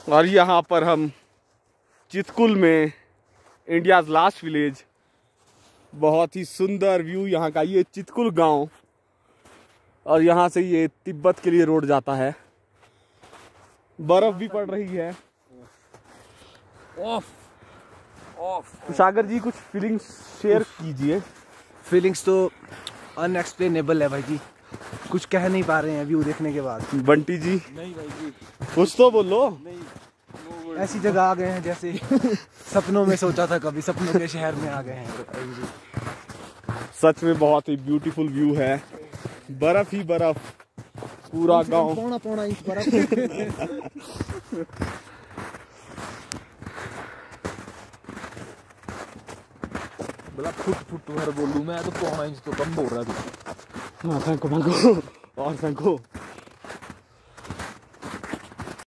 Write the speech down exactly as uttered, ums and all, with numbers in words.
और यहाँ पर हम चितकुल में, इंडियाज़ लास्ट विलेज, बहुत ही सुंदर व्यू यहाँ का। ये चितकुल गांव, और यहाँ से ये तिब्बत के लिए रोड जाता है। बर्फ भी पड़ रही है। ऑफ ऑफ सागर जी कुछ फीलिंग्स शेयर कीजिए। फीलिंग्स तो अनएक्सप्लेनेबल है भाई जी, कुछ कह नहीं पा रहे हैं व्यू देखने के बाद। बंटी जी नहीं भाई जी, कुछ तो बोलो। नहीं, ऐसी जगह आ गए हैं जैसे सपनों में सोचा था, कभी सपनों के शहर में आ गए हैं। सच में बहुत ही ब्यूटीफुल व्यू है, बर्फ ही बर्फ, पूरा गांव। पौना पौना इंच बर्फ। बोला फुट फुट भर बोलूं मैं तो पौना इंच तो कम बोल रहा था। हाँ फेंको फेंको और फेंको।